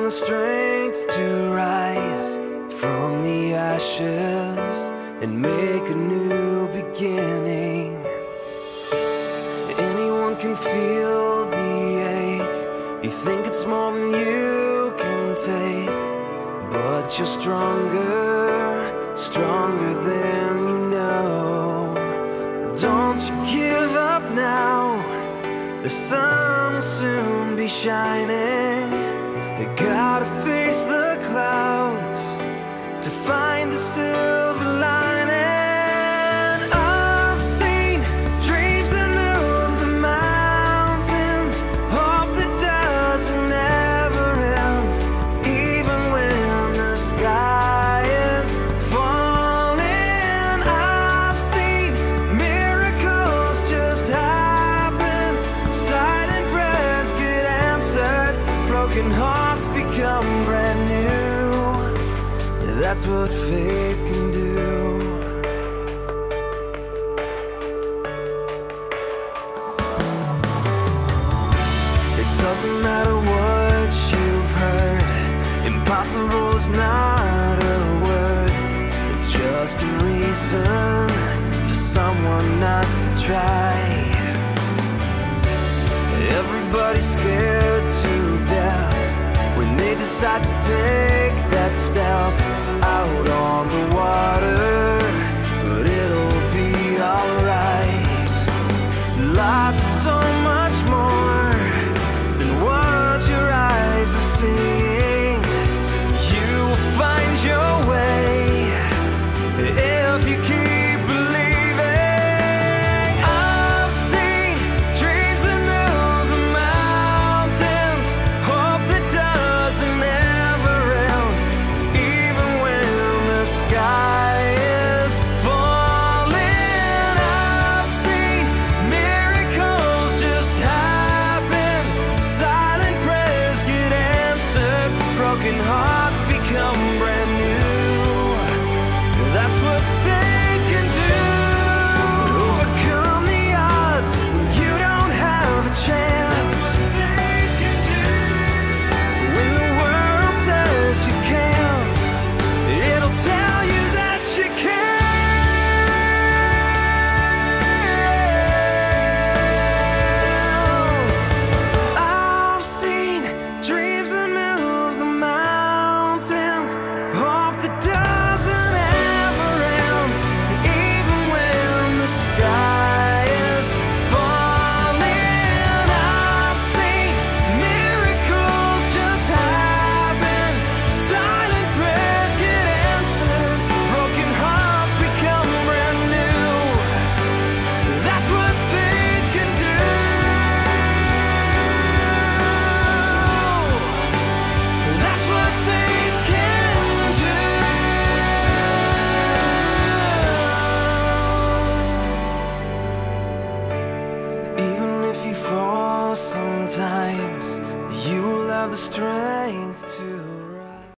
the strength to rise from the ashes and make a new beginning. Anyone can feel the ache. You think it's more than you can take, but you're stronger, stronger than you know. Don't you give up now. The sun will soon be shining. You gotta face the clouds to find the silver lining. I've seen dreams that move the mountains, hope that doesn't ever end, even when the sky is falling. I've seen miracles just happen, silent prayers get answered, broken hearts become brand new. That's what faith can do. It doesn't matter what you've heard, impossible is not a word. It's just a reason for someone not to try. Everybody's scared to death when they decide to take that step out on the water, but it'll be alright. Life is so much more than what your eyes are seeing. You will find your way if you keep believing. I've seen dreams that move the mountains, hope that doesn't ever end, even when the sky is falling. I've seen miracles just happen, silent prayers get answered, broken hearts become brand new.